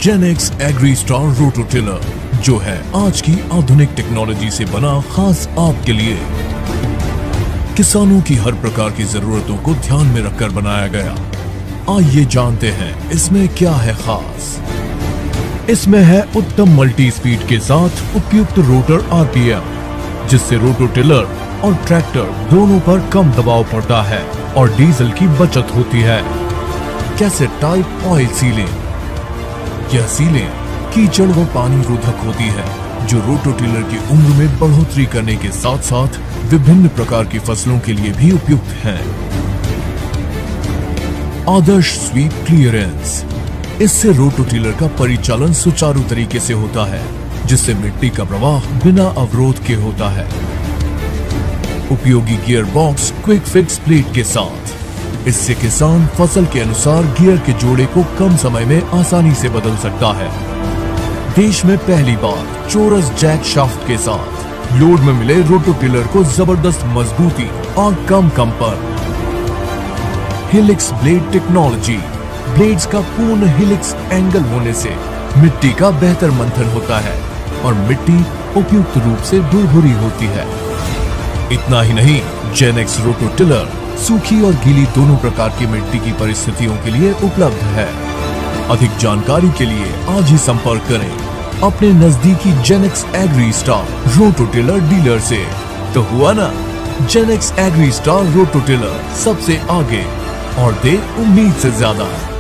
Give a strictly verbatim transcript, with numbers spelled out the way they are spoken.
Gen X agri star रोटोटिलर, जो है आज की आधुनिक टेक्नोलॉजी से बना खास आपके लिए। किसानों की हर प्रकार की जरूरतों को ध्यान में रखकर बनाया गया। आइए जानते हैं इसमें क्या है खास। इसमें है उत्तम मल्टी स्पीड के साथ उपयुक्त रोटर आरपीएम, जिससे रोटोटिलर और ट्रैक्टर दोनों पर कम दबाव पड़ता है और डीजल की बचत होती है। कैसेट टाइप ऑयल सीलिंग, यह सीलें कीचड़ व पानी रोधक होती है, जो रोटोटिलर की उम्र में बढ़ोतरी करने के साथ साथ विभिन्न प्रकार की फसलों के लिए भी उपयुक्त है। आदर्श स्वीप क्लियरेंस, इससे रोटोटिलर का परिचालन सुचारू तरीके से होता है, जिससे मिट्टी का प्रवाह बिना अवरोध के होता है। उपयोगी gear box quick fix plate के साथ, इससे किसान फसल के अनुसार गियर के जोड़े को कम समय में आसानी से बदल सकता है। देश में पहली बार चोरस जैक शाफ्ट के साथ लोड में मिले रोटोटिलर को जबरदस्त मजबूती और कम कंपन। हिलिक्स ब्लेड टेक्नोलॉजी, ब्लेड्स का पूर्ण हिलिक्स एंगल होने से मिट्टी का बेहतर मंथन होता है और मिट्टी उपयुक्त रूप से भुरभुरी होती है। इतना ही नहीं, जेनेक्स रोटोटिलर सूखी और गीली दोनों प्रकार की मिट्टी की परिस्थितियों के लिए उपलब्ध है। अधिक जानकारी के लिए आज ही संपर्क करें अपने नजदीकी Genex agri star rototiller dealer से। तो हुआ ना, जेनेक्स एग्री स्टार रोटोटिलर सबसे आगे और दे उम्मीद से ज्यादा।